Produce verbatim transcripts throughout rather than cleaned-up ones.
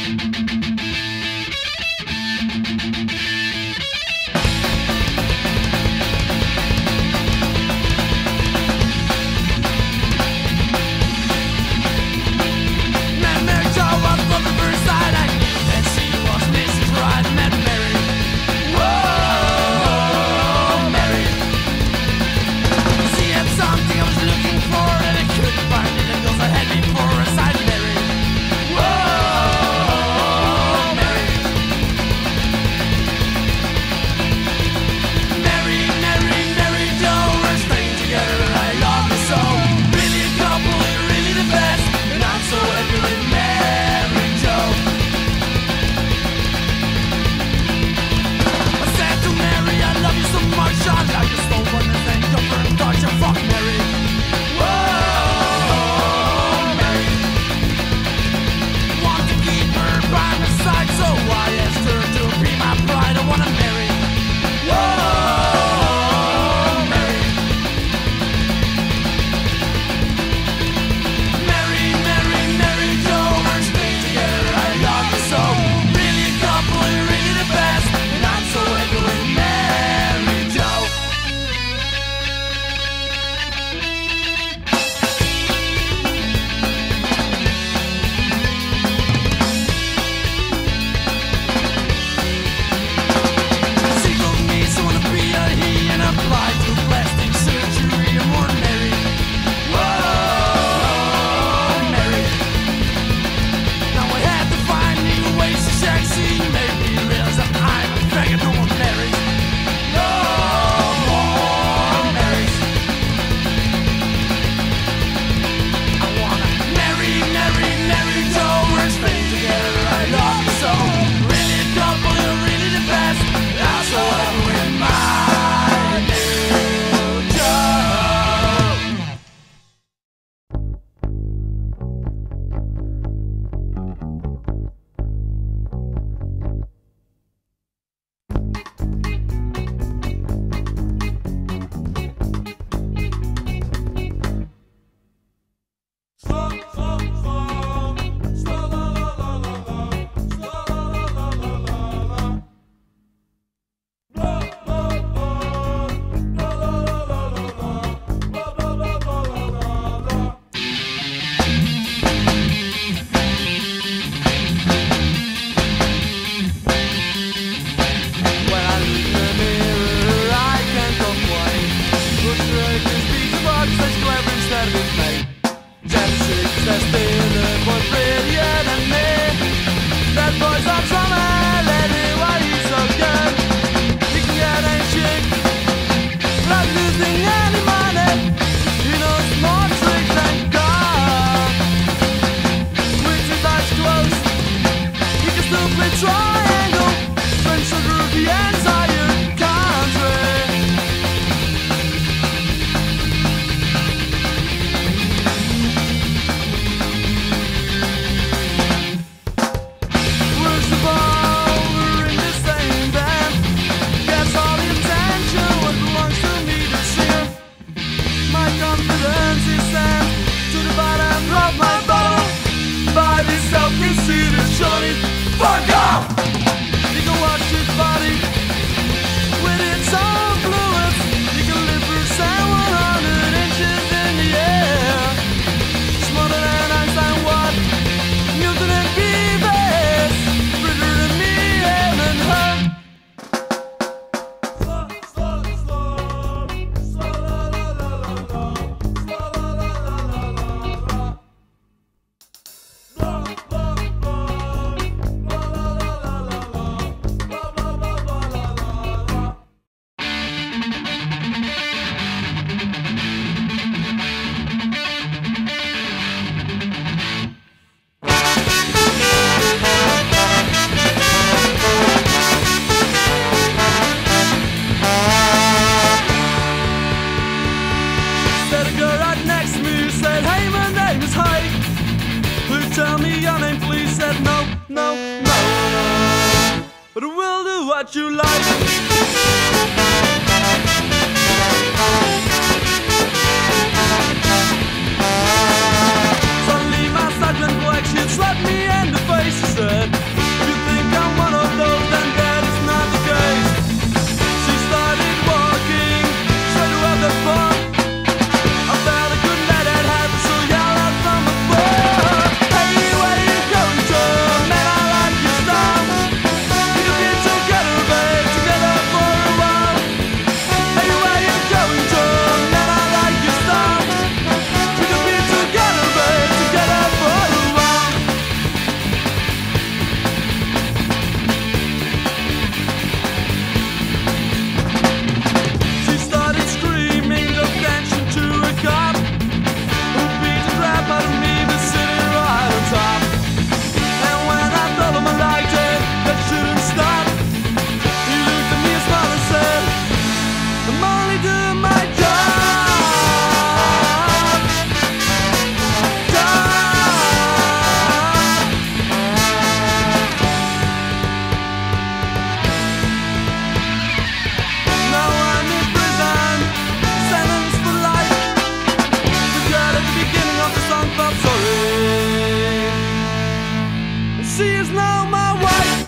what you like. Suddenly my sergeant black shit slapped me in the face. He said, She is now my wife.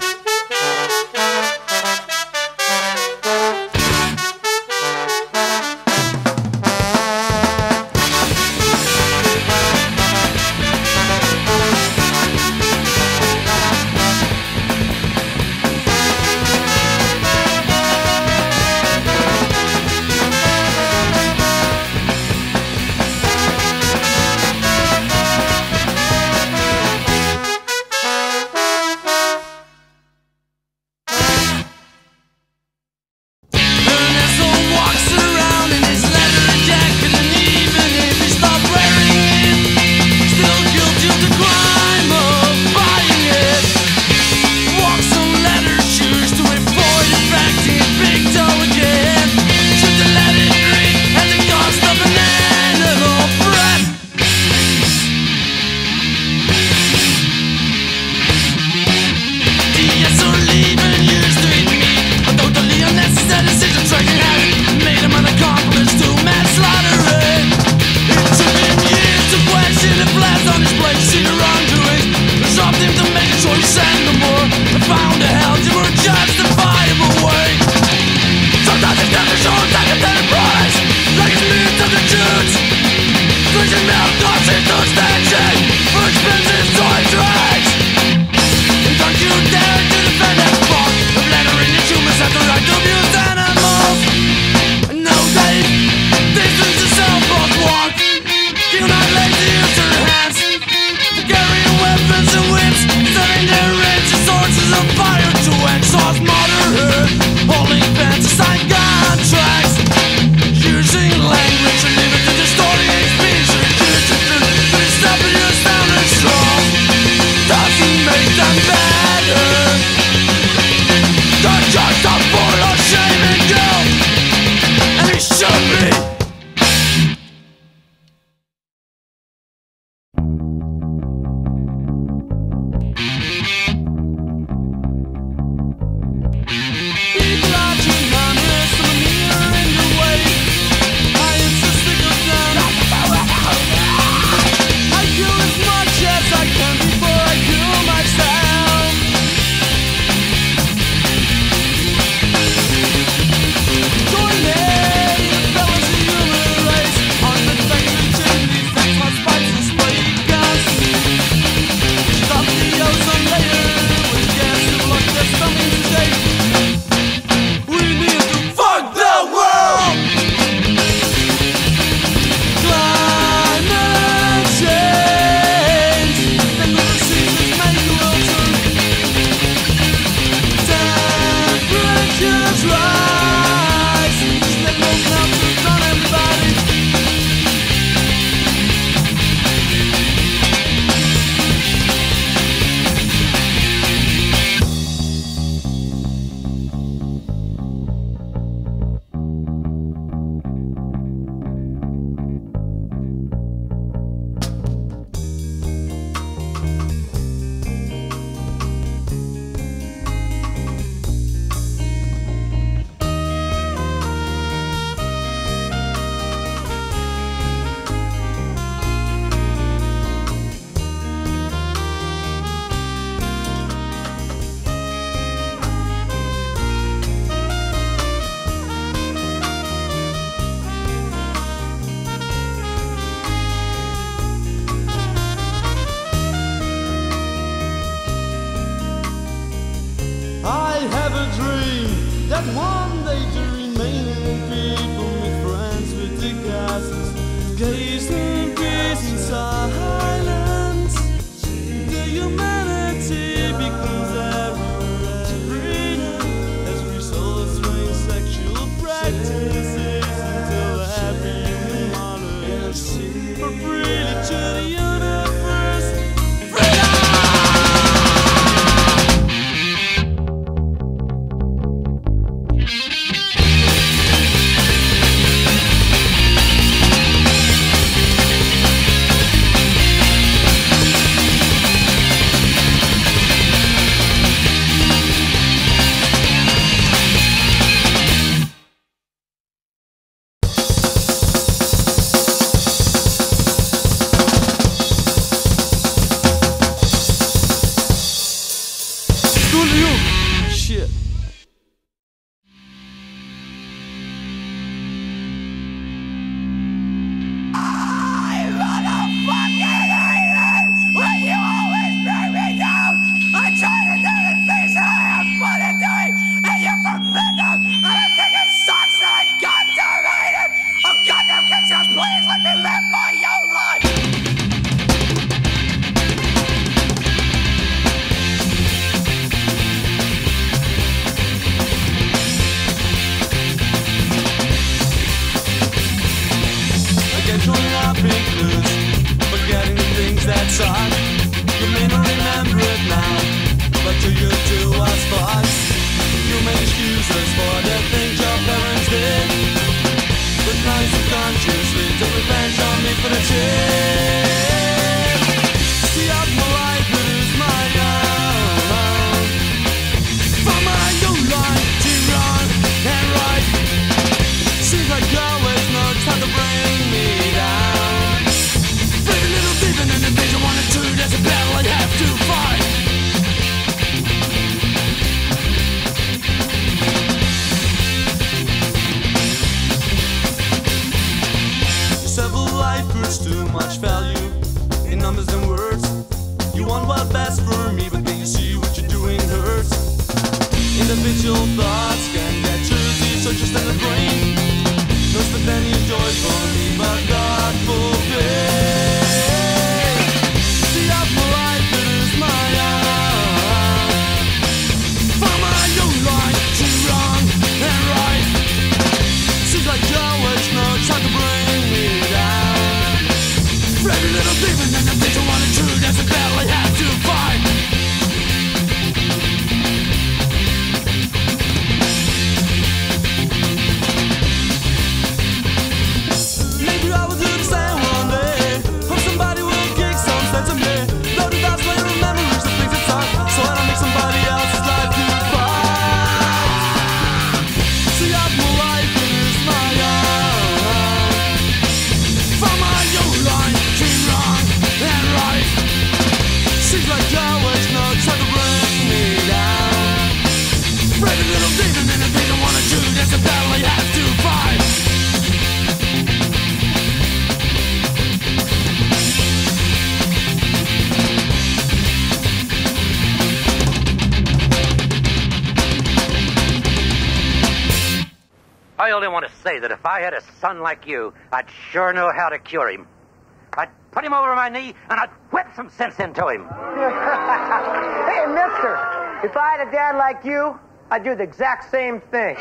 your thoughts can get truly so just in the brain. No spontaneous joys for me, but God forbid. See, of my life, it is my own. For my own life, to wrong and right. Seems like you're always no time to bring me down. Every little demon and the things I want to do, that's a battle I have to fight. Maybe I will do the same one day. Hope somebody will kick some sense of me. Loaded thoughts, later memories of things that's on, so I don't make somebody else's life to fight. See, of my life, it is my own. For my own life, to wrong and right. Seems like you always know try to bring me down. Every little demon and the thing I wanna do, that's a battle I have to fight. I only want to say that if I had a son like you, I'd sure know how to cure him. I'd put him over my knee, and I'd whip some sense into him. Hey, mister, if I had a dad like you, I'd do the exact same thing.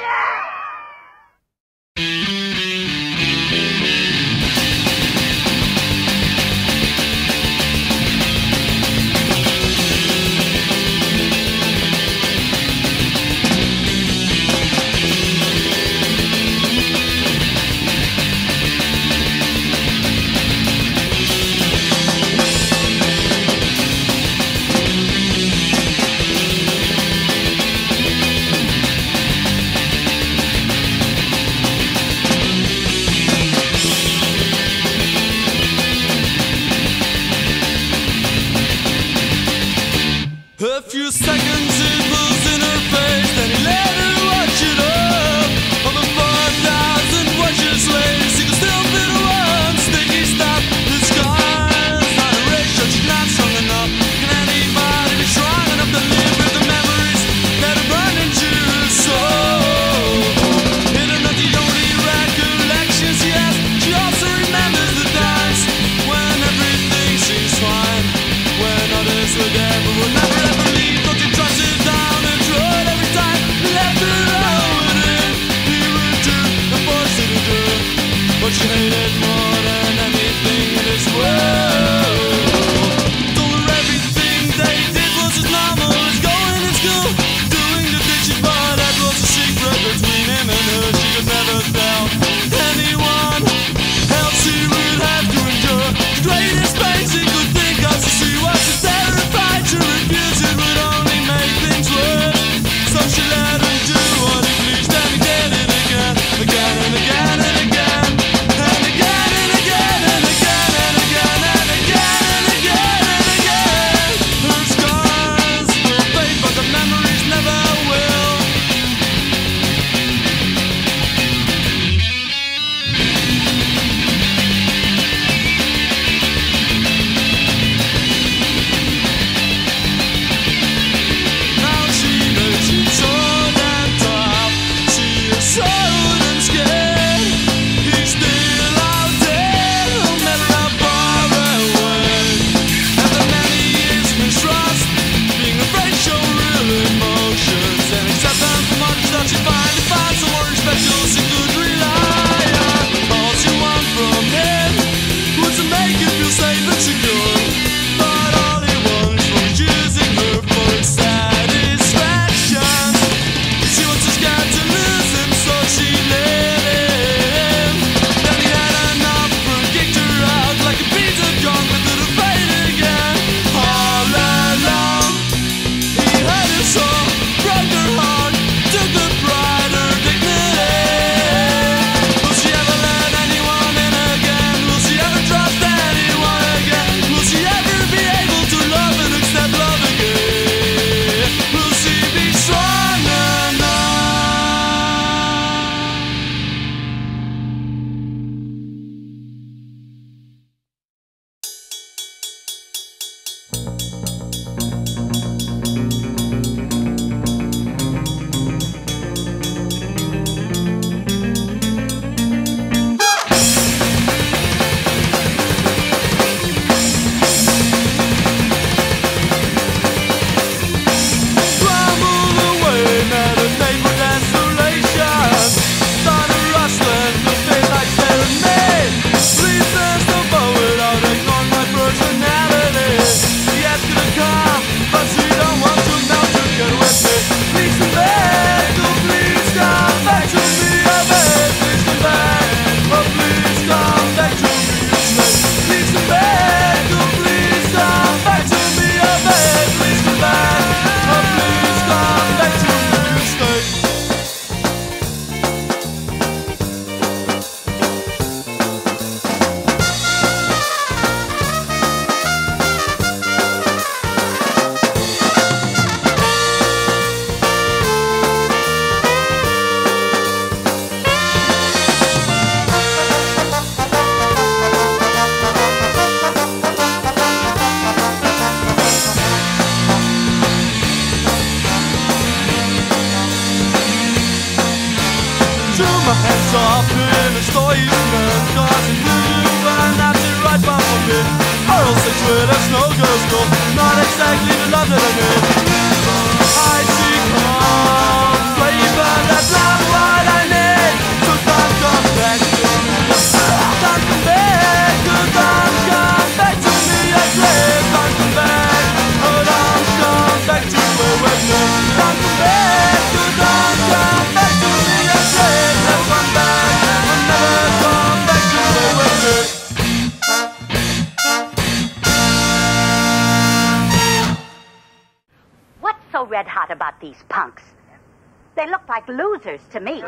A few seconds it was in her face, then he let her watch it up. Over four thousand watches later, she could still fit one sticky stop. The scar's not a ratio, she's not strong enough. Can anybody be strong enough to live with the memories that are burned into her soul? It are not the only recollections she has, she also remembers the times when everything seems fine, when others were there but would never ever leave. Don't you trust it down and throw it everything my hands up in a storyman, cause I knew and that's it right back from me. Oral sex with a snow girl's girl, not exactly the love that I need. I see come, waving that love what I need. So don't come back to me. Don't come back, don't come back to me. I swear, don't come back. Oh, don't come back to me with me. Don't come back, don't come back to me. I swear, never come back. I'll never come back to me with me. What's so red hot about these punks? They look like losers to me.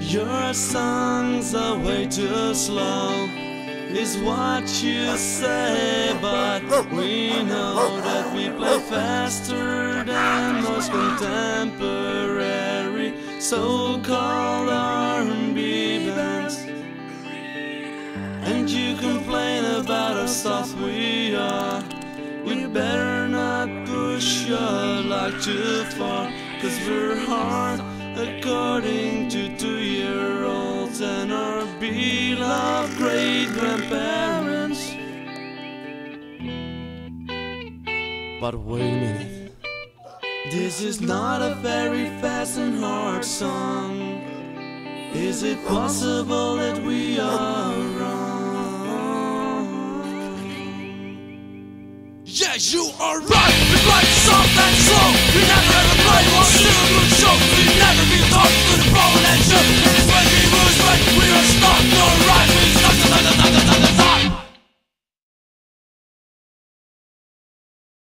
Your songs are way too slow, is what you say, but we know that we play faster than most contemporary so-called R and B bands. And you complain about how soft we are. We better not push your luck too far, cause we're hard according to two-year-olds and our beloved great-grandparents. But wait a minute, this is not a very fast and hard song. Is it possible that we are wrong? Yeah, you are right. We play soft and